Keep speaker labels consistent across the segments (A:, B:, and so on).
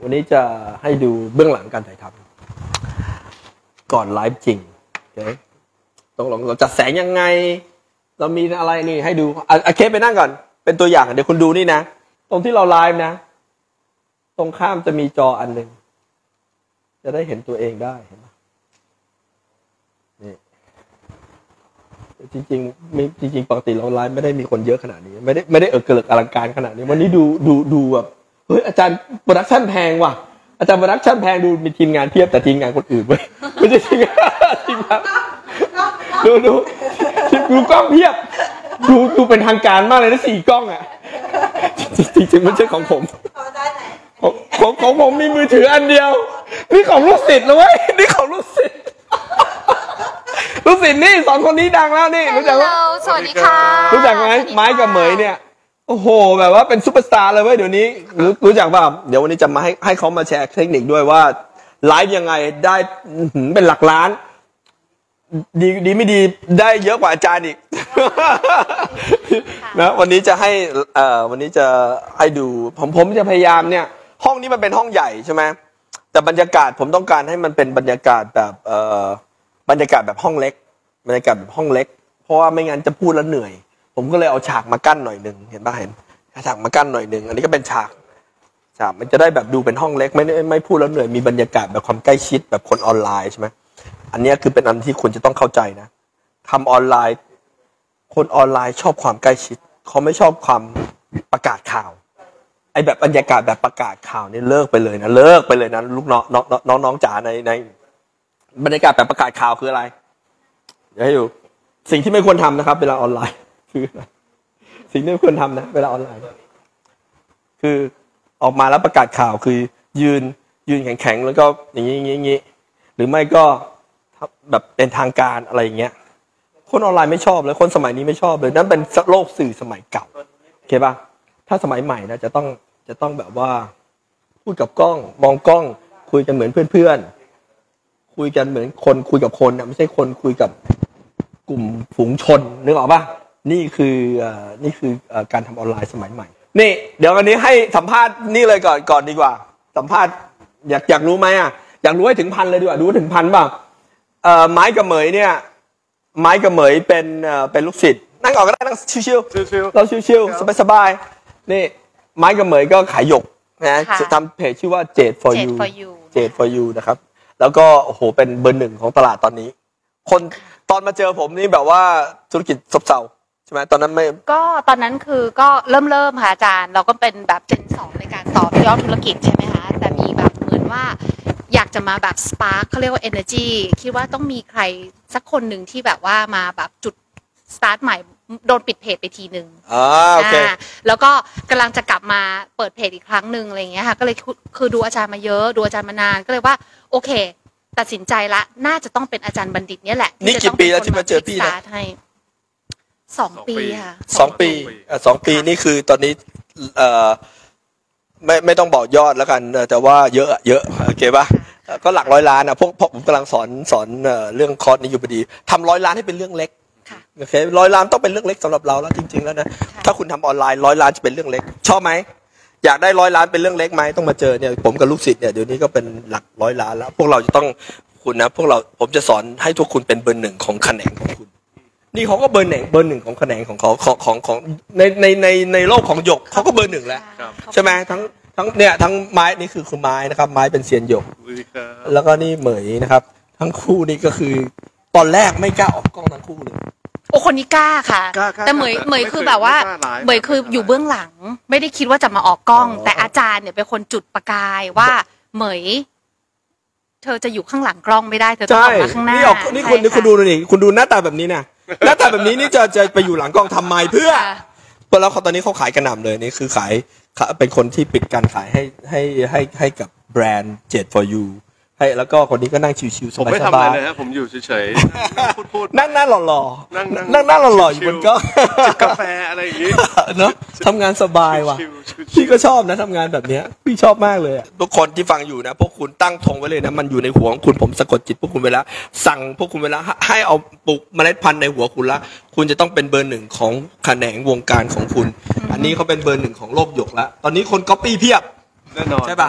A: วันนี้จะให้ดูเบื้องหลังการถ่ายทำก่อนไลฟ์จริงโอเคต้องลองเราจัดแสงยังไงเรามีอะไรนี่ให้ดูเคสไปนั่งก่อนเป็นตัวอย่างเดี๋ยวคุณดูนี่นะตรงที่เราไลฟ์นะตรงข้ามจะมีจออันหนึ่งจะได้เห็นตัวเองได้เห็นไหมนี่จริงปกติเราไลฟ์ไม่ได้มีคนเยอะขนาดนี้ไม่ได้เกลิกอลังการขนาดนี้วันนี้ดูแบบเฮ้ยอาจารย์โปรดักชั่นแพงว่ะอาจารย์โปรดักชั่นแพงดูมีทีมงานเพียบแต่ทีมงานคนอื่นเว้ยไม่ใช่ทีมงานดูกล้องเพียบดูเป็นทางการมากเลยนะ4 กล้องอ่ะจริงๆไม่ใช่ของผมของผมมีมือถืออันเดียวนี่ของลูกศิษย์เลยเว้ยนี่ของลูกศิษย์นี่2 คนนี้ดังแล้วนี่รู้จักไหม
B: สวัสดีค่ะ
A: รู้จักไหมไม้กับเหมยเนี่ยโอ้โหแบบว่าเป็นซุปเปอร์สตาร์เลยเว้ยเดี๋ยวนี้รู้จักป่ะเดี๋ยววันนี้จะมาให้เขามาแชร์เทคนิคด้วยว่าไลฟ์ยังไงได้เป็นหลักล้านดีไม่ดีได้เยอะกว่าอาจารย์อีกนะวันนี้จะให้ดูผมจะพยายามเนี่ยห้องนี้มันเป็นห้องใหญ่ใช่ไหมแต่บรรยากาศผมต้องการให้มันเป็นบรรยากาศแบบบรรยากาศแบบห้องเล็กบรรยากาศแบบห้องเล็กเพราะว่าไม่งั้นจะพูดแล้วเหนื่อยผมก็เลยเอาฉากมากั้นหน่อยนึงเห็นป่ะเห็นฉากมากั้นหน่อยนึงอันนี้ก็เป็นฉากมันจะได้แบบดูเป็นห้องเล็กไม่พูดแล้วเหนื่อยมีบรรยากาศแบบความใกล้ชิดแบบคนออนไลน์ใช่ไหมอันนี้คือเป็นอันที่คุณจะต้องเข้าใจนะทำออนไลน์คนออนไลน์ชอบความใกล้ชิดเขาไม่ชอบความประกาศข่าวไอ้แบบบรรยากาศแบบประกาศข่าวนี่เลิกไปเลยนะลูกน้องจ๋าในบรรยากาศแบบประกาศข่าวคืออะไรเดี๋ยวให้ดูสิ่งที่ไม่ควรทำนะครับเวลาออนไลน์คือสิ่งที่ไม่ควรทำนะเวลาออนไลน์คือออกมาแล้วประกาศข่าวคือยืนแข็งๆแล้วก็อย่างนี้หรือไม่ก็แบบเป็นทางการอะไรอย่างเงี้ยคนออนไลน์ไม่ชอบเลยคนสมัยนี้ไม่ชอบเลยนั่นเป็นโลกสื่อสมัยเก่าโอเคป่ะถ้าสมัยใหม่นะจะต้องแบบว่าพูดกับกล้องมองกล้องคุยกันเหมือนเพื่อนๆคุยกันเหมือนคนคุยกับคนนะไม่ใช่คนคุยกับกลุ่มฝูงชนนึกออกป่ะนี่คือการทำออนไลน์สมัยใหม่นี่เดี๋ยววันนี้ให้สัมภาษณ์นี่เลยก่อนดีกว่าสัมภาษณ์อยากรู้ไหมอ่ะอยากรู้ให้ถึง1,000เลยดีกว่ารู้ถึง1,000ป่ะไม้กับเหมยเนี่ยไม้กับเหมยเป็นลูกศิษย์นั่งก่อนก็ได้นั่งชิวๆเราชิวๆสบายๆนี่ไม้กับเหมยก็ขายหยกนะทำเพจชื่อว่า Jade for you นะครับแล้วก็โอ้โหเป็นเบอร์ 1ของตลาดตอนนี้คนตอนมาเจอผมนี่แบบว่าธุรกิจซบเซาใช่ไหมตอนนั้นไม่
B: ก็ตอนนั้นคือก็เริ่มค่ะอาจารย์เราก็เป็นแบบGen 2ในการต่อยอดธุรกิจใช่ไหมคะแต่มีแบบเหมือนว่าอยากจะมาแบบสปาร์คเขาเรียกว่า energy คิดว่าต้องมีใครสักคนหนึ่งที่แบบว่ามาแบบจุดสตาร์ทใหม่โดนปิดเพจไปทีนึง
A: โอเค
B: แล้วก็กำลังจะกลับมาเปิดเพจอีกครั้งหนึ่งอะไรอย่างเงี้ยค่ะก็เลยคือดูอาจารย์มาเยอะดูอาจารย์มานานก็เลยว่าโอเคตัดสินใจละน่าจะต้องเป็นอาจารย์บัณฑิตเนี่ยแหละ
A: นี่กี่ปีแล้วที่มาเจอพี่นะ
B: 2 ปีค่ะ
A: 2 ปีนี่คือตอนนี้ไม่ต้องบอกยอดแล้วกันแต่ว่าเยอะโอเคป่ะก็หลัก100 ล้านนะพวกผมกำลังสอนเรื่องคอร์สนี้อยู่พอดีทำ100 ล้านให้เป็นเรื่องเล็กโอเค100 ล้านต้องเป็นเรื่องเล็กสำหรับเราแล้วจริงๆแล้วนะถ้าคุณทำออนไลน์100 ล้านจะเป็นเรื่องเล็กชอบไหมอยากได้100 ล้านเป็นเรื่องเล็กไหมต้องมาเจอเนี่ยผมกับลูกศิษย์เนี่ยเดี๋ยวนี้ก็เป็นหลัก100 ล้านแล้วพวกเราจะต้องคุณนะผมจะสอนให้ทุกคุณเป็นเบอร์ 1ของแขนงของคุณนี่เขาก็เบอร์ 1ของแขนงของเขาของในโลกของหยกเขาก็เบอร์ 1แล้วใช่ไหมทั้งไม้นี่คือคุณไม้นะครับไม้เป็นเซียนหยกแล้วก็นี่เหมยนะครับทั้งคู่นี่ก็คือตอนแรกไม่กล้าออกกล้องทั้งคู่เลย
B: โอ้คนนี้กล้าค่ะแต่เหมยคือแบบว่าเหมยคืออยู่เบื้องหลังไม่ได้คิดว่าจะมาออกกล้องแต่อาจารย์เนี่ยเป็นคนจุดประกายว่าเหมยเธอจะอยู่ข้างหลังกล้องไม่ได้เธอต้องออกมาข้างหน้า
A: นี่คุณดูนี่คุณดูหน้าตาแบบนี้นะหน้าตาแบบนี้นี่จะไปอยู่หลังกล้องทำไมเพื่อแล้วตอนนี้เขาขายกระหน่ำเลยนี่คือขายเป็นคนที่ปิดการขายให้กับแบรนด์ Jade for you ให้แล้วก็คนนี้ก็นั่งชิวๆสบายๆผม
C: ไม่ทำอะไรเลยฮะผมอยู่เฉยๆพูด
A: นั่งหน้าหล่อๆนั่งหน้าหล่อๆอยู่บนก็
C: จิบกาแฟอะไรอย่างงี้
A: เนาะทำงานสบายว่ะพี่ก็ชอบนะทำงานแบบนี้พี่ชอบมากเลยทุกคนที่ฟังอยู่นะพวกคุณตั้งธงไว้เลยนะมันอยู่ในหัวของคุณผมสะกดจิตพวกคุณไปแล้วสั่งพวกคุณไปแล้วให้เอาปลูกเมล็ดพันธุ์ในหัวคุณละคุณจะต้องเป็นเบอร์ 1ของแขนงวงการของคุณอันนี้เขาเป็นเบอร์ 1ของโลกหยกแล้วตอนนี้คนก๊อปปี้เพียบ
C: แน่นอน
A: ใช่ป่ะ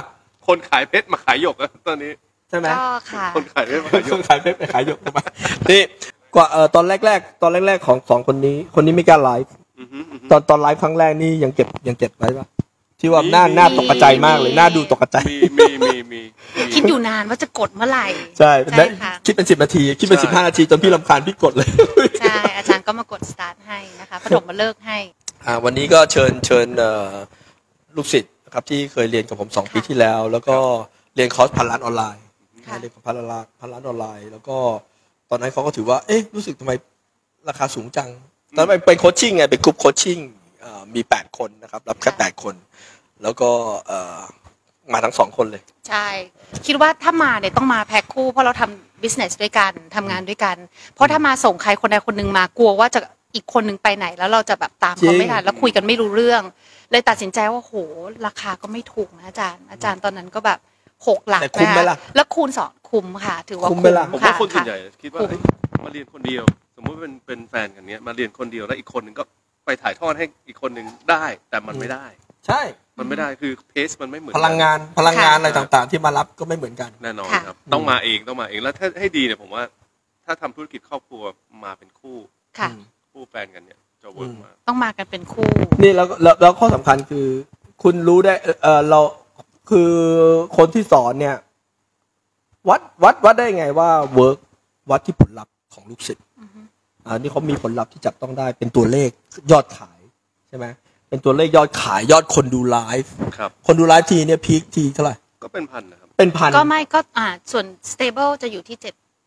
C: คนขายเพชรมาขายหยกอะตอนนี้
A: ใช่ไหม
B: ก็ค่ะ
C: คนขายเพชรมาขายหย
A: ค
C: ก
A: นขายเพชรไปขายหยกทำไมนี่กว่าตอนแรกของสองคนนี้ไม่กล้าไลฟ์
C: อือฮึอือฮึ
A: ตอนไลฟ์ครั้งแรกนี่ยังเก็บไว้ปะที่ว่าหน้าตกใจมากเลยหน้าดูตกใจ
C: มี
B: คิดอยู่นานว่าจะกดเมื่อไหร่
A: ใช่
B: ใช่ค่ะ
A: คิดเป็น10 นาทีคิดเป็น
C: ใช่
A: 15 นาทีจนพี่รำคาญพี่กดเลย
B: ใช่อาจารย์ก็มากดสตาร์ทให้นะคะปฐมมาเลิกให้
A: วันนี้ก็เชิญลูกศิษย์นะครับที่เคยเรียนกับผม2 ปีที่แล้ว แล้วก็เรียนคอร์ส1,000 ล้านออนไลน์
B: ค่ะ
A: เรียนกับ1,000 ล้านออนไลน์ แล้วก็ตอนนั้นเขาก็ถือว่าเอ๊ะรู้สึกทำไมราคาสูงจังตอนนั้นเป็นโคชชิ่งไงเป็นกลุ่มโคชชิ่งมี8 คนนะครับรับแค่8 คน แล้วก็มาทั้ง2 คนเลย
B: ใช่ คิดว่าถ้ามาเนี่ยต้องมาแพ็คคู่เพราะเราทำ business ด้วยกันทำงานด้วยกัน เพราะถ้ามาส่งใครคนใดคนหนึ่งมากลัวว่าจะอีกคนหนึ่งไปไหน แล้วเราจะแบบตามเขาไม่ทันแล้วคุยกันไม่รู้เรื่อง เลยตัดสินใจว่าโหราคาก็ไม่ถูกนะอาจารย์ตอนนั้นก็แบบ6 หลัก
A: แต่คุ้มไหม
B: นะคะ
A: ล่ะ
B: แล้วคูณ2คุ้มค่ะ ถือว่า
A: คุ้
B: คุ้
A: ม
B: ม
A: ไหมล่ะ
C: ผม
B: ค่ะ
C: ว่าคนส่วนใหญ่คิดว่า
B: คุ้ม
C: เอ้ยมาเรียนคนเดียว สมมุติเป็นแฟนกันเนี้ยมาเรียนคนเดียวแล้วอีกคนหนึ่งก็ไปถ่ายทอดให้อีกคนหนึ่งได้ แต่มันไม่ได้
A: ใช่
C: มันไม่ได้คือเพสมันไม่เหมือน
A: พ
C: กัน
A: ลังงานอะไรต่างๆ ที่มารับก็ไม่เหมือนกัน
C: แน่นอน
B: ค่ะ
C: ครับต้องมาเองแล้วถ้าให้ดีเนี่ยผมว่าถ้าทำธุรกิจครอบครัวมาเป็นคู่
B: ค่ะ
C: คู่แฟนกันเนี่ยจะเวิร์กมาก
B: ต้องมากันเป็นคู่
A: นี่แล้วข้อสำคัญคือ คุณรู้ได้เราคือคนที่สอนเนี่ยวัดได้ไงว่าเวิร์กวัดที่ผลลัพธ์ของลูกศิษย์นี่เขามีผลลัพธ์ที่จับต้องได้เป็นตัวเลขยอดขายใช่ไหมเป็นตัวเลขยอดขายยอดคนดูไลฟ์
C: ครับ
A: คนดูไลฟ์ทีเนี่ยพีคทีเท่าไหร่
C: ก็เป็นพันนะครับ
A: เป็นพัน
B: ก็ไม่ก็ส่วน stable จะอยู่ที่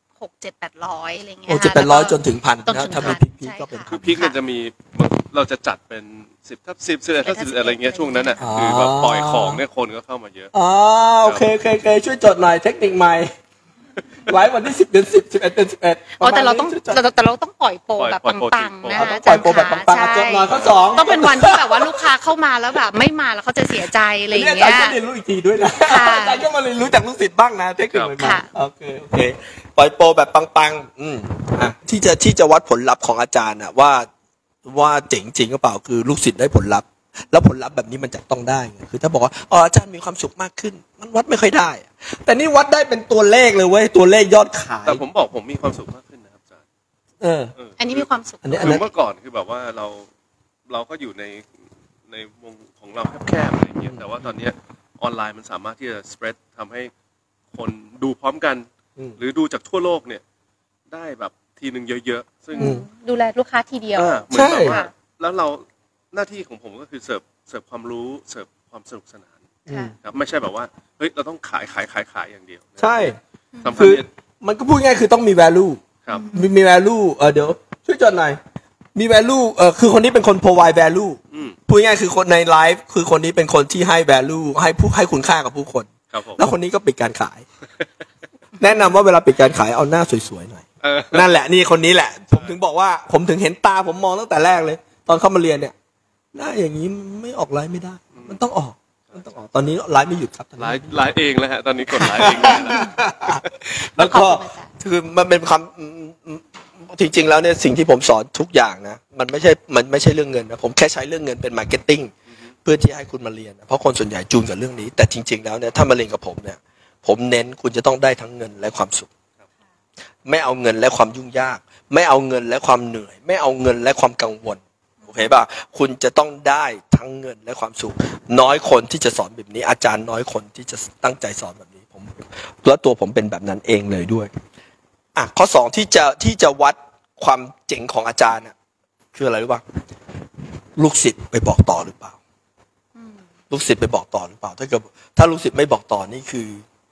B: 700-800อะไรเงี้ย
A: โอ้
B: ค่ะ
A: 700
B: แล้วก็
A: จนถึงพัน
B: จน
A: นะ
B: ถึง
A: ถ้ามี
B: พัน
A: พีค
B: ใช่
A: ก็เป็น
B: ค่ะ
A: พัน
C: พีคเนี่ยจะมีเราจะจัดเป็น10 ทับ 10 11 ทับ 10อะไรเงี้ยช่วงนั้นอ่ะ
A: อ๋อ
C: คือแบบปล่อยของเนี่ยคนก็เข้ามาเยอะ
A: อ๋อโอเคช่วยจดหน่อยเทคนิคใหม่ไลฟ์วันที่10 เดือน 10 11 เดือน 11
B: อ๋อแต่เราต้อง
A: ช่วยจด
B: แต่เราต้องปล่อยโปรแบบ
C: ปล่อยโปร
B: ปังๆนะ
A: เอาต้
B: คะ
A: องปล่อยโปรแบบปังๆ
B: ใช่
A: จดหน่อยข้อสอง
B: ต้องเป็นวันที่แบบว่าลูกค้าเข้ามาแล้วแบบไม่มาแล้วเขาจะเสียใจอะไรอ
A: อัน
B: ย่า
A: นี้
B: ง
A: อาจาร
B: เงี้
A: ย์
B: ย
A: ก็เรียนรู้อีกทีด้วยนะ
B: ค่ะ
A: อาจารย์ก็มาเรียนรู้จากลูกศิษย์บ้างนะเทคนิคใหม่
B: ค่ะ
A: ๆโอเคปล่อยโปรแบบปังที่จะวัดผลลัพธ์ของอาจารย์นะว่าเจ๋งจริงหรือเปล่าคือลูกศิษย์ได้ผลลัพธ์แล้วผลลัพธ์แบบนี้มันจะต้องได้ไงคือถ้าบอกว่าอาจารย์มีความสุขมากขึ้น มันวัดไม่ค่อยได้อะแต่นี่วัดได้เป็นตัวเลขเลยเว้ยตัวเลขยอดขาย
C: แต่ผมบอกผมมีความสุขมากขึ้นนะครับอาจารย์
B: อันนี้มีความสุข
A: อันนี้
C: คือเมื่อก่อนคือแบบว่าเราก็อยู่ในวงของเราแคบๆอะไรอย่างเงี้ยแต่ว่าตอนเนี้ยออนไลน์มันสามารถที่จะ spread ทำให้คนดูพร้อมกัน หรือดูจากทั่วโลกเนี่ยได้แบบทีหนึ่งเยอะๆซึ่ง
B: ดูแลลูกค้าทีเดียว
C: เหมือนแบบว่า
B: ค่ะ
C: แล้วเราหน้าที่ของผมก็คือเสิร์ฟความรู้เสิร์ฟความสนุกสนาน
B: ค่ะ
C: ครับไม่ใช่แบบว่าเฮ้ยเราต้องขายอย่างเดียว
A: ใช่
C: สำคัญ
A: คือ
C: เนี่ย
A: มันก็พูดง่ายคือต้องมี value
C: ครับ
A: มี value เดี๋ยวช่วยจดหน่อยมี value คือคนนี้เป็นคน provide value พูดง่ายคือคนในไลฟ์คือคนนี้เป็นคนที่ให้ value ให้คุณค่ากับผู้คน
C: ครับผม
A: แล้วคนนี้ก็ปิดการขาย แนะนำว่าเวลาปิดการขายเอาหน้าสวยๆหน่อย นั่นแหละนี่คนนี้แหละ ผมถึงบอกว่าผมถึงเห็นตาผมมองตั้งแต่แรกเลย ตอนเข้ามาเรียนเนี่ยหน้าอย่างนี้ไม่ออกไลฟ์ไม่ได้ มันต้องออกตอนนี้ไลฟ์ไม่หยุดครับตอน
C: ไล
A: นี้
C: ฟ์เองแล้วฮะตอนนี้กดไลฟ์เองแล้ว
A: แล้วก็
B: ขอบคุณอาจารย์
A: คือมันเป็นความจริงๆแล้วเนี่ยสิ่งที่ผมสอนทุกอย่างนะมันไม่ใช่เรื่องเงินนะผมแค่ใช้เรื่องเงินเป็นมาร์เก็ตติ้งเพื่อที่ให้คุณมาเรียนเพราะคนส่วนใหญ่จูนกับเรื่องนี้ แต่จริง ๆแล้วเนี่ยถ้ามาเรียนกับผมเนี่ยผมเน้นคุณจะต้องได้ทั้งเงินและความสุขไม่เอาเงินและความยุ่งยาก ไม่เอาเงินและความเหนื่อย ไม่เอาเงินและความกังวลโอเคป่ะคุณจะต้องได้ทั้งเงินและความสุขน้อยคนที่จะสอนแบบนี้ อาจารย์น้อยคนที่จะตั้งใจสอนแบบนี้ผมแล้วตัวผมเป็นแบบนั้นเองเลยด้วยข้อสองที่จะวัดความเจ๋งของอาจารย์น่ะคืออะไรรู้ป่ะลูกศิษย์ไปบอกต่อหรือเปล่าลูกศิษย์ไปบอกต่อหรือเปล่าถ้าลูกศิษย์ไม่บอกต่อนี่คือ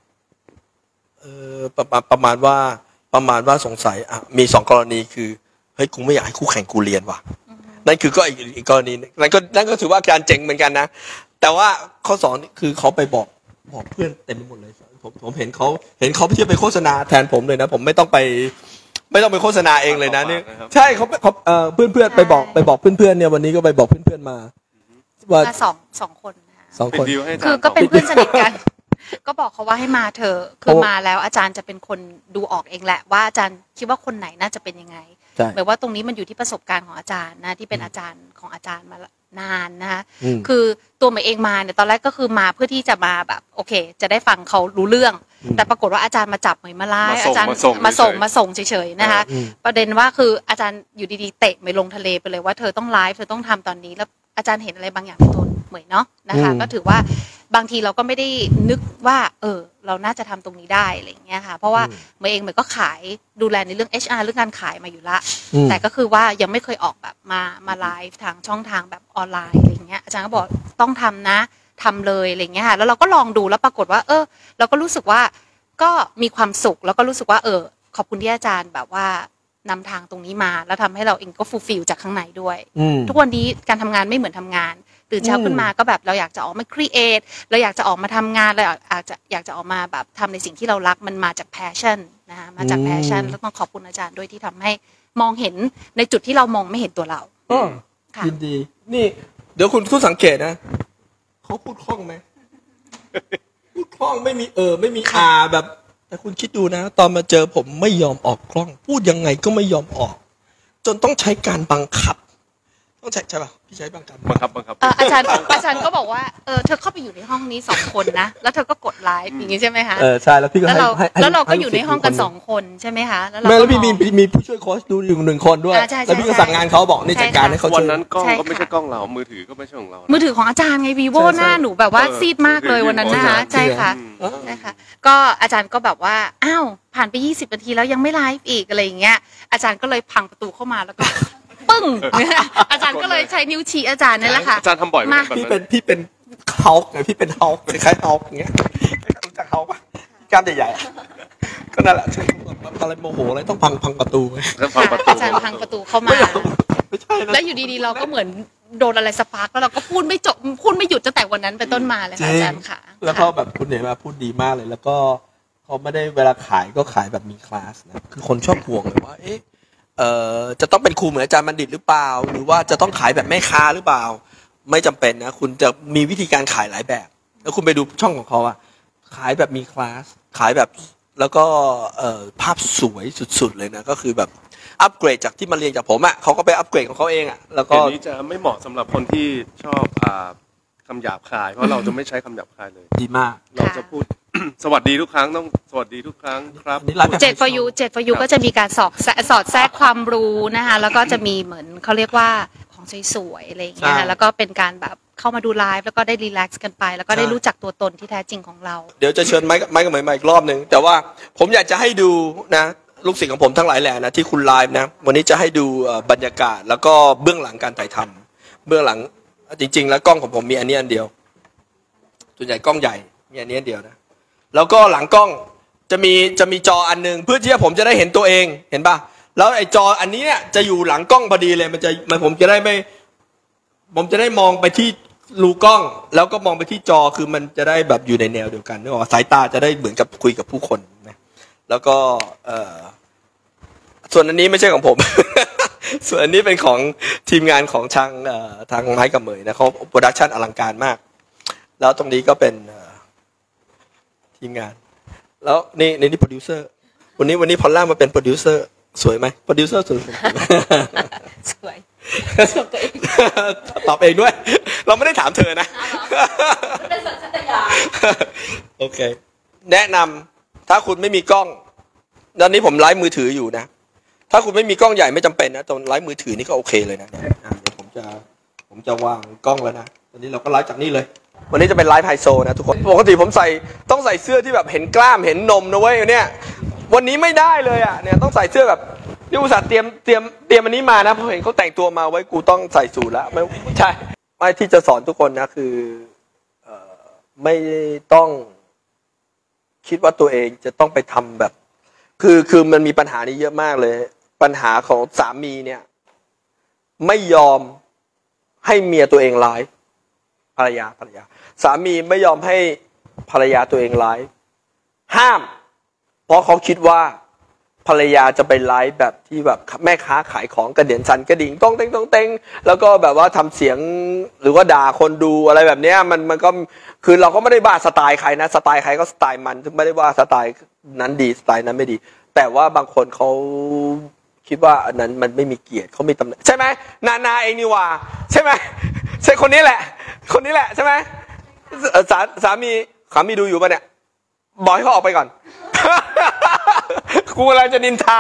A: ประมาณว่าสงสัยมี2 กรณีคือเฮ้ยกูไม่อยากให้คู่แข่งกูเรียนว่ะนั่นคือก็อีกกรณีนั่นก็ถือว่าการเจ๋งเหมือนกันนะแต่ว่าข้อ2นี่คือเขาไปบอกเพื่อนเต็มไปหมดเลยผมเห็นเขาที่ไปโฆษณาแทนผมเลยนะผมไม่ต้องไปโฆษณาเองเลยนะเนี่ยใช่เขาเพื่อนไปบอกเพื่อนเนี่ยวันนี้ก็ไปบอกเพื่อนมาว่า
B: มาสองคนนะคะ
A: 2 คน
C: ปิดดีลให้าจารย์
B: คือก็เป็น
C: ต่
B: เพื่อนสนิทกัน ก็บอกเขาว่าให้มาเถอะคือมาแล้วอาจารย์จะเป็นคนดูออกเองแหละว่าอาจารย์คิดว่าคนไหนน่าจะเป็นยังไง
A: ใช่
B: แบบว่าตรงนี้มันอยู่ที่ประสบการณ์ของอาจารย์นะที่เป็นอาจารย์ของอาจารย์นานนะคะคือตัวใหม่เองมาเนี่ยตอนแรกก็คือมาเพื่อที่จะมาแบบโอเค จะได้ฟังเขารู้เรื่อง แต่ปรากฏว่าอาจารย์มาจับใหม่มาไลฟ์อาจารย์มาส่งเฉยๆนะคะประเด็นว่าคืออาจารย์อยู่ดีๆเตะใหม่ลงทะเลไปเลยว่าเธอต้องไลฟ์เธอต้องทำตอนนี้แล้วอาจารย์เห็นอะไรบางอย่างในตัวใหม่เนาะนะคะก็ถือว่าบางทีเราก็ไม่ได้นึกว่าเราน่าจะทำตรงนี้ได้อะไรอย่างเงี้ยค่ะเพราะว่าเมื่อเองเหมือนก็ขายดูแลในเรื่อง HR เรื่องการขายมาอยู่ละแต่ก็คือว่ายังไม่เคยออกแบบมาไลฟ์ทางช่องทางแบบออนไลน์อะไรอย่างเงี้ยอาจารย์ก็บอกต้องทำนะทำเลยอะไรอย่างเงี้ยค่ะแล้วเราก็ลองดูแล้วปรากฏว่าเราก็รู้สึกว่าก็มีความสุขแล้วก็รู้สึกว่าขอบคุณที่อาจารย์แบบว่านำทางตรงนี้มาแล้วทำให้เราเองก็ฟูลฟิลจากข้างในด้วยทุกวันนี้การทำงานไม่เหมือนทำงานตื่นเช้าขึ้นมาก็แบบเราอยากจะออกมาครีเอทเราอยากจะออกมาทำงานเราอยากจะออกมาแบบทำในสิ่งที่เรารักมันมาจากแพชชั่นนะคะมาจากแพชชั่นแล้วต้องขอบคุณอาจารย์ด้วยที่ทำให้มองเห็นในจุดที่เรามองไม่เห็นตัวเรา
A: ยินดีนี่เดี๋ยวคุณสังเกตนะเขาพูดคล่องไหมพูดคล่องไม่มีไม่มีแบบแต่คุณคิดดูนะตอนมาเจอผมไม่ยอมออกกล้องพูดยังไงก็ไม่ยอมออกจนต้องใช้การบังคับต้องใช่ป่ะพี่ใช้บังคับ
B: อาจารย์ก็บอกว่าเธอเข้าไปอยู่ในห้องนี้2 คนนะแล้วเธอก็กดไลฟ์อย่างงี้ใช่ไหมคะ
A: ใช่แล้วพี่ก็
B: แล้วเราก็อยู่ในห้องกัน2 คนใช่ไหมคะ
A: แล้วพี่มีผู้ช่วยโค้ชดูอยู่1 คนด้วยแล้วพี่ก็สั่งงานเขาบอกนี่จัดการให้เขา
C: วันนั้นกล้องก็ไม่ใช่กล้องเรามือถือก็ไม่ใช่ของเรา
B: มือถือของอาจารย์ไง vivo หน้าหนูแบบว่าซีดมากเลยวันนั้นนะคะใช่ค่ะก็อาจารย์ก็แบบว่าอ้าวผ่านไป20 นาทีแล้วยังไม่ไลฟ์อีกอะไรอย่างเงี้ยอาจารย์ก็เลยพังประตูเข้ามาแล้วก็ปึ้งอาจารย์ก็เลยใช้นิ้วชี้อาจารย์นี่แหละค่ะ
C: อาจารย์ทำบ่อยมาก
A: พี่เป็นเฮาไงพี่เป็นเฮาคล้ายเฮาอย่างเงี้ยรู้จักเฮาปะกล้ามใหญ่ๆก็นั่นแหละอะไรโมโหอะไรต้องพังประตูไง
B: อาจารย์พังประตูเข้ามา
A: ไม่ใช่
B: แล้วอยู่ดีๆเราก็เหมือนโดนอะไรสปาร์กแล้วเราก็พูดไม่จบพูดไม่หยุดตั้งแต่วันนั้นเป็นต้นมาเลยค่ะอาจารย์ค่ะ
A: แล้วก็แบบคุณเนี่ยมาพูดดีมากเลยแล้วก็เขาไม่ได้เวลาขายก็ขายแบบมีคลาสนะคือคนชอบห่วงเลยว่าจะต้องเป็นครูเหมือนอาจารย์บัณฑิตหรือเปล่าหรือว่าจะต้องขายแบบแม่ค้าหรือเปล่าไม่จำเป็นนะคุณจะมีวิธีการขายหลายแบบแล้วคุณไปดูช่องของเขาอะขายแบบมีคลาสขายแบบแล้วก็ภาพสวยสุดๆเลยนะก็คือแบบอัปเกรดจากที่มาเรียนจากผมอะเขาก็ไปอัปเกรดของเขาเองอะแล้วก็
C: นี้จะไม่เหมาะสำหรับคนที่ชอบคำหยาบคายเพราะเราจะไม่ใช้คำหยาบคายเลย
A: ดีมาก
C: เราจะพูดสวัสดีทุกครั้งต้องสวัสดีทุกครั้งครับ
B: 7 for you ก็จะมีการสอดแทรกความรู้นะคะแล้วก็จะมีเหมือนเขาเรียกว่าของสวยๆอะไรอย่างเงี้ยแล้วก็เป็นการแบบเข้ามาดูไลฟ์แล้วก็ได้รีแลกซ์กันไปแล้วก็ได้รู้จักตัวตนที่แท้จริงของเรา
A: เดี๋ยวจะเชิญไมค์กับใหม่อีกรอบนึงแต่ว่าผมอยากจะให้ดูนะลูกศิษย์ของผมทั้งหลายแหล่นะที่คุณไลฟ์นะวันนี้จะให้ดูบรรยากาศแล้วก็เบื้องหลังการถ่ายทำเบื้องหลังจริงๆแล้วกล้องของผมมีอันนี้อันเดียวส่วนใหญ่กล้องใหญ่มีอันนี้อันเดียวนะแล้วก็หลังกล้องจะมีจออันนึงเพื่อที่ผมจะได้เห็นตัวเองเห็นป่ะแล้วไอ้จออันนี้เนี่ยจะอยู่หลังกล้องพอดีเลยผมจะได้มองไปที่รูกล้องแล้วก็มองไปที่จอคือมันจะได้แบบอยู่ในแนวเดียวกันนึกออกสายตาจะได้เหมือนกับคุยกับผู้คนนะแล้วก็ส่วนอันนี้ไม่ใช่ของผม ส่วนอันนี้เป็นของทีมงานของทางไม้กับเหมยนะเขาโปรดักชันอลังการมากแล้วตรงนี้ก็เป็นทีมงานแล้วนี่โปรดิวเซอร์วันนี้พอลล่ามาเป็นโปรดิวเซอร์สวยไหมโปรดิวเซอร์สวย
B: สวย
A: ตอบเองด้วยเราไม่ได้ถามเธอนะ
B: เป็นสัญชาตญาณ
A: โอเคแนะนำถ้าคุณไม่มีกล้องตอนนี้ผมไลฟ์มือถืออยู่นะถ้าคุณไม่มีกล้องใหญ่ไม่จำเป็นนะตอนไลฟ์มือถือนี่ก็โอเคเลยนะเดี๋ยวผมจะวางกล้องแล้วนะตอนนี้เราก็ไลฟ์จากนี่เลยวันนี้จะเป็นไลฟ์ไฮโซนะทุกคนปกติผมต้องใส่เสื้อที่แบบเห็นกล้ามเห็นนมนะเว้ยเนี่ยวันนี้ไม่ได้เลยอ่ะเนี่ยต้องใส่เสื้อแบบนี่อุตส่าห์เตรียมอันนี้มานะเพราะเห็นเขาแต่งตัวมาไว้กูต้องใส่สูทแล้วไม่ใช่ไม่ที่จะสอนทุกคนนะคือไม่ต้องคิดว่าตัวเองจะต้องไปทำแบบคือมันมีปัญหานี้เยอะมากเลยปัญหาของสามีเนี่ยไม่ยอมให้เมียตัวเองไลฟ์ภรรยาสามีไม่ยอมให้ภรรยาตัวเองไลฟ์ห้ามเพราะเขาคิดว่าภรรยาจะไปไลฟ์แบบที่แบบแม่ค้าขายของกระเดียนสันกระดิ่งต้องเต้งแล้วก็แบบว่าทำเสียงหรือว่าด่าคนดูอะไรแบบเนี้ยมันก็คือเราก็ไม่ได้ว่าสไตล์ใครนะสไตล์ใครก็สไตล์มันไม่ได้ว่าสไตล์นั้นดีสไตล์นั้นไม่ดีแต่ว่าบางคนเขาคิดว่าอันนั้นมันไม่มีเกียรติเขามีตำแหน่งใช่ไหมนาเองนี่ว่าใช่ไหมใช่คนนี้แหละใช่ไหมสามีดูอยู่ปะเนี่ยบอกให้เขาออกไปก่อน กูอะไรจะนินทา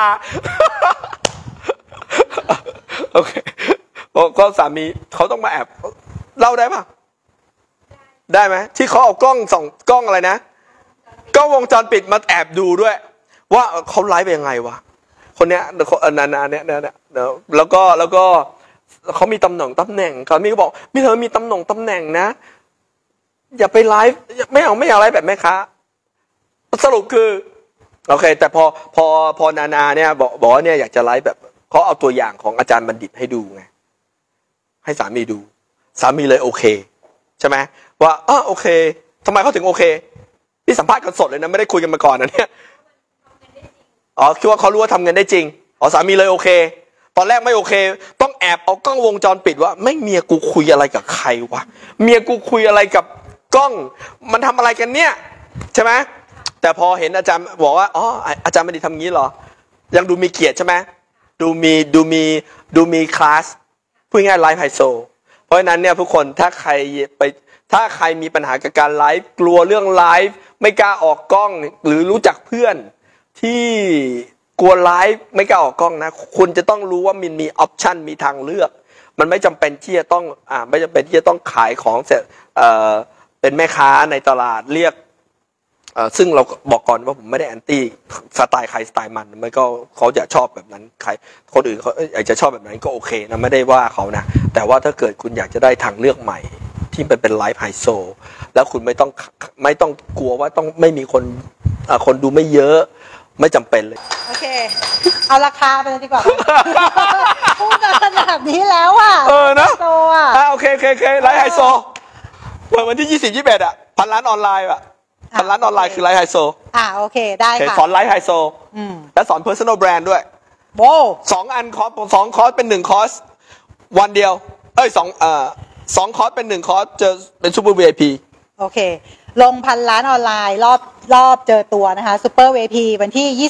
A: โอเคก็สามีเขาต้องมาแอบเล่าได้ปะได้ไหมที่เขาเอากล้องส่องกล้องอะไรนะกล้องวงจรปิดมาแอบดูด้วยว่าเขาไลฟ์ไปยังไงวะคนเนี้ยนาเนี่ยแล้วก็เขามีตำแหน่งเขามีก็บอกมีเธอมีตำแหน่งนะอย่าไปไลฟ์ไม่เอาไลฟ์แบบแม่ค้าสรุปคือโอเคแต่พอนาเนี่ยบอกว่าเนี่ยอยากจะไลฟ์แบบเขาเอาตัวอย่างของอาจารย์บัณฑิตให้ดูไงให้สามีดูสามีเลยโอเคใช่ไหมว่าโอเคทำไมเขาถึงโอเคนี่สัมภาษณ์กันสดเลยนะไม่ได้คุยกันมาก่อนนะเนี่ยคิดว่าเขารู้ว่าทำเงินได้จริงสามีเลยโอเคตอนแรกไม่โอเคต้องแอบเอากล้องวงจรปิดว่าไม่เมียกูคุยอะไรกับใครวะเมียกูคุยอะไรกับกล้องมันทำอะไรกันเนี่ยใช่ไหมแต่พอเห็นอาจารย์บอกว่าอาจารย์ไม่ได้ทำงี้หรอยังดูมีเกียรติใช่ไหมดูมีคลาสพูดง่ายไลฟ์ไฮโซเพราะฉะนั้นเนี่ยทุกคนถ้าใครมีปัญหากับการไลฟ์กลัวเรื่องไลฟ์ไม่กล้าออกกล้องหรือรู้จักเพื่อนที่กลัวไลฟ์ไม่กล้าออกกล้องนะคุณจะต้องรู้ว่ามันมีออปชันมีทางเลือกมันไม่จำเป็นที่จะต้องไม่จำเป็นที่จะต้องขายของเสร็จเป็นแม่ค้าในตลาดเรียกซึ่งเราบอกก่อนว่าผมไม่ได้แอนตี้สไตล์ใครสไตล์มันก็เขาจะชอบแบบนั้นใครคนอื่นเขาอยากจะชอบแบบนั้นก็โอเคนะไม่ได้ว่าเขานะแต่ว่าถ้าเกิดคุณอยากจะได้ทางเลือกใหม่ที่เป็นไลฟ์ไฮโซแล้วคุณไม่ต้องกลัวว่าต้องไม่มีคนดูไม่เยอะไม่จำเป็นเลย
D: โอเคเอาราคาไปเลยดีกว่าพูดกันขนาดนี้แล้วนะโซ
A: โอเคไลฟ์ไฮโซเปิดวันที่20-21พันล้านออนไลน์พันล้านออนไลน์คือไลฟ์ไฮโซ
D: โอเคได้ค่ะ
A: สอนไลฟ์ไฮโซและสอน personal brand ด้วย
D: โว้
A: 2 อันคอร์ส2 คอร์สเป็น1 คอร์สวันเดียว2 คอร์สเป็น1 คอร์สเจอเป็นซูเปอร์ VIP
D: โอเคลงพันล้านออนไลน์รอบเจอตัวนะคะซูเปอร์ VIP วันที่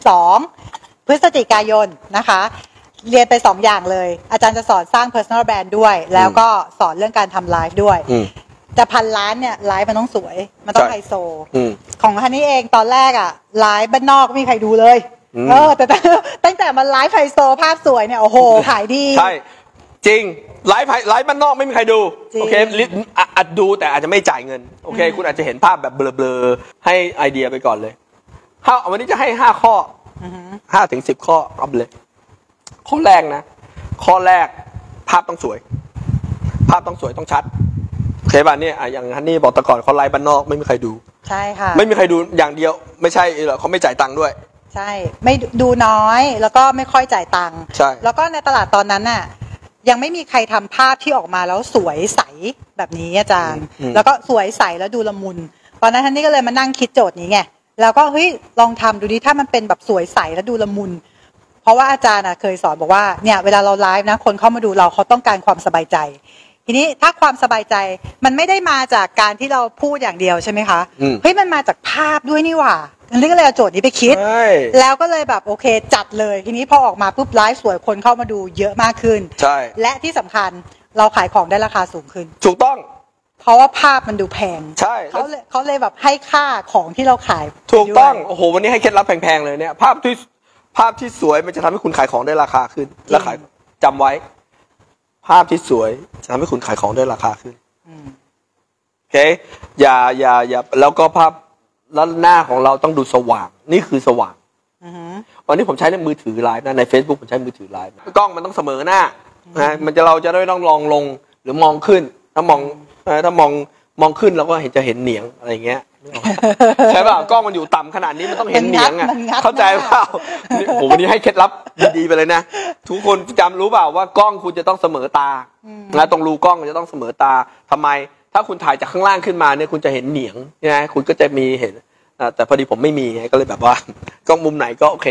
D: 21-22พฤศจิกายนนะคะเรียนไป2 อย่างเลยอาจารย์จะสอนสร้าง personal brand ด้วยแล้วก็สอนเรื่องการทำไลฟ์ด้วยแต่พันล้านเนี่ยไลฟ์มันต้องสวยมันต้องไฮโซของท่านนี้เองตอนแรกไลฟ์บ้านนอกไม่มีใครดูเลยแต่ตั้งแต่มันไลฟ์ไฮโซภาพสวยเนี่ยโอ้โหขายดี
A: ใช่จริงไลฟ์บ้านนอกไม่มีใครดูโอเคอัดดูแต่อาจจะไม่จ่ายเงินโอเคคุณอาจจะเห็นภาพแบบเบลอๆให้ไอเดียไปก่อนเลยวันนี้จะให้5 ข้อ5 ถึง 10 ข้อเอาเลยข้อแรกนะข้อแรกภาพต้องสวยต้องชัดโอเคป่ะเนี่ยอย่างฮันนี่บอกแต่ก่อนเขาไลฟ์บ้านนอกไม่มีใครดู
D: ใช่ค่ะ
A: ไม่มีใครดูอย่างเดียวไม่ใช่เหรอเขาไม่จ่ายตังค์ด้วย
D: ใช่ไม่ดูน้อยแล้วก็ไม่ค่อยจ่ายตังค์
A: ใช่
D: แล้วก็ในตลาดตอนนั้นน่ะยังไม่มีใครทำภาพที่ออกมาแล้วสวยใสแบบนี้อาจารย์แล้วก็สวยใสแล้วดูละมุนตอนนั้นท่านนี่ก็เลยมานั่งคิดโจทย์นี้ไงแล้วก็เฮ้ยลองทำดูดิถ้ามันเป็นแบบสวยใสแล้วดูละมุนเพราะว่าอาจารย์เคยสอนบอกว่าเนี่ยเวลาเราไลฟ์นะคนเข้ามาดูเราเขาต้องการความสบายใจทีนี้ถ้าความสบายใจมันไม่ได้มาจากการที่เราพูดอย่างเดียวใช่ไหมคะเฮ้ยมันมาจากภาพด้วยนี่หว่าอันนี้ก็เลยเอาโจทย์นี้ไปคิดแล้วก็เลยแบบโอเคจัดเลยทีนี้พอออกมาปุ๊บไลฟ์สวยคนเข้ามาดูเยอะมากขึ้น
A: ใช่
D: และที่สำคัญเราขายของได้ราคาสูงขึ้น
A: ถูกต้อง
D: เพราะว่าภาพมันดูแพง
A: ใช่
D: เขาเลยแบบให้ค่าของที่เราขาย
A: ถูกต้องโอ้โหวันนี้ให้เคล็ดลับแพงๆเลยเนี่ยภาพที่สวยมันจะทำให้คุณขายของได้ราคาขึ้นและขายจำไว้ภาพที่สวยจะทำให้คุณขายของได้ราคาขึ้นโอเคอย่าแล้วก็ภาพแล้วหน้าของเราต้องดูสว่างนี่คือสว่างวันนี้ผมใช้ในมือถือไลฟ์นะใน Facebook ผมใช้มือถือไลฟ์กล้องมันต้องเสมอหน้านะเราจะได้ต้องลงหรือมองขึ้นถ้ามองขึ้นเราก็จะเห็นเหนียงอะไรเงี้ยใช่ป่ะกล้องมันอยู่ต่ำขนาดนี้มันต้องเห็นเหนียงอ่ะเข้าใจเปล่าผมวันนี้ให้เคล็ดลับดีๆไปเลยนะทุกคนจำรู้เปล่าว่ากล้องคุณจะต้องเสมอตานะตรงรูกล้องจะต้องเสมอตาทำไมถ้าคุณถ่ายจากข้างล่างขึ้นมาเนี่ยคุณจะเห็นเหนียงนะคุณก็จะมีเห็นแต่พอดีผมไม่มีก็เลยแบบว่ากล้องมุมไหนก็โอเค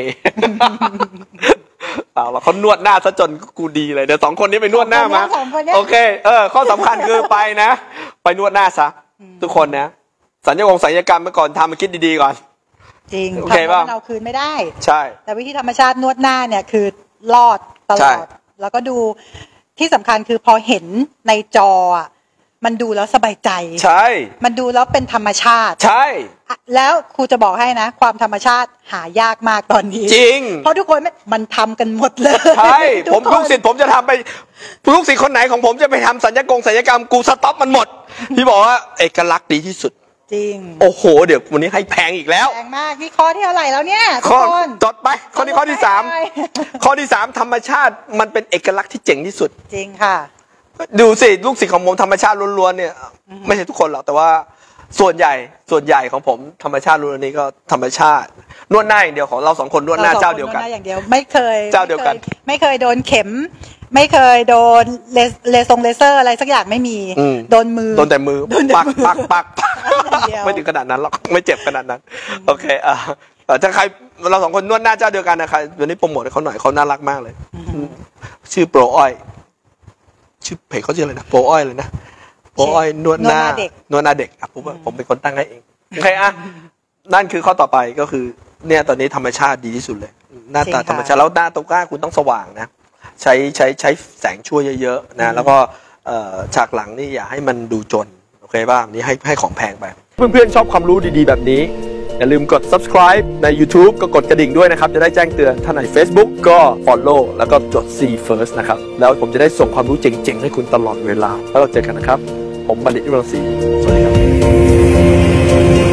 A: เราเขานวดหน้าซะจนกูดีเลยเดี๋ยว2 คนนี้ไปนวดหน้ามาโอเคข้อสำคัญคือไปนะไปนวดหน้าซะทุกคนนะสัญญกรรมเมื่อก่อนทำมาคิดดีๆก่อน
D: จริงทำให้เราคืนไม่ได้
A: ใช่
D: แต่วิธีธรรมชาตินวดหน้าเนี่ยคือรอดตลอดแล้วก็ดูที่สำคัญคือพอเห็นในจออะมันดูแล้วสบายใจ
A: ใช่
D: มันดูแล้วเป็นธรรมชาติ
A: ใช่
D: แล้วครูจะบอกให้นะ ความธรรมชาติหายากมากตอนนี้
A: จริง
D: เพราะทุกคนมันทำกันหมดเลย
A: ใช่
D: ทุ
A: ผ
D: ก
A: ม
D: คน
A: ลูกศิษย์ผมจะทำไปลูกศิษย์คนไหนของผมจะไปทำศัลยกรรมกูสต็อปมันหมด พี่บอกว่าเอกลักษณ์ดีที่สุด
D: จริง
A: โอ้โห เดี๋ยววันนี้ให้แพงอีกแล้ว
D: แรงมากนี่ข้อที่เท่าไหร่แล้วเนี่ยทุ
A: ข้
D: ก
A: อ
D: คน
A: จดไปข้อนี้ข้อที่สามข้อที่สามธรรมชาติมันเป็นเอกลักษณ์ที่เจ๋งที่สุด
D: จริงค่ะ
A: ดูสิลูกศิษย์ของผมธรรมชาติล้วนๆเนี่ยไม่ใช่ทุกคนหรอกแต่ว่าส่วนใหญ่ของผมธรรมชาติล้วนๆนี้ก็ธรรมชาตินวดหน้าอย่างเดียวของเราสองคนนวดหน้าเจ้าเดียวกัน
D: รสองคอย่างเดียวไม่เคย
A: เจ้าเดียวกัน
D: ไม่เคยโดนเข็ม ไม่เคยโดนเลเซอร์อะไรสักอย่างไม่มีโดนมือ
A: โดนแต่มือ
D: โดนแต่
A: ปัก
D: มือ
A: ปัก
D: อย่างเดียว
A: ไม่ถึงขนาดนั้นหรอกไม่เจ็บขนาดนั้นโอเคถ้าใครเราสองคนนวดหน้าเจ้าเดียวกันนะครับวันนี้โปรโมทให้เขาหน่อยเขาน่ารักมากเลยชื่อโปรอ้อยชื่อเพจเขาชื่ออะไรนะโปรอ้อยเลยนะโปรอ้อยนวดหน้านวดหน้าเด็กผมเป็นคนตั้งให้เองโอเคนั่นคือข้อต่อไปก็คือเนี่ยตอนนี้ธรรมชาติดีที่สุดเลยหน้าตาธรรมชาติแล้วหน้าตรงหน้าคุณต้องสว่างนะใช้แสงช่วยเยอะๆนะแล้วก็ฉากหลังนี่อย่าให้มันดูจนโอเคป่ะนี่ให้ของแพงไปเพื่อนๆชอบความรู้ดีๆแบบนี้อย่าลืมกด subscribe ใน YouTube ก็กดกระดิ่งด้วยนะครับจะได้แจ้งเตือนถ้าใน Facebook ก็ follow แล้วก็จด See First นะครับแล้วผมจะได้ส่งความรู้เจ๋งๆให้คุณตลอดเวลาแล้วเราเจอกันนะครับผมบัณฑิต วิรังศรีสวัสดีครับ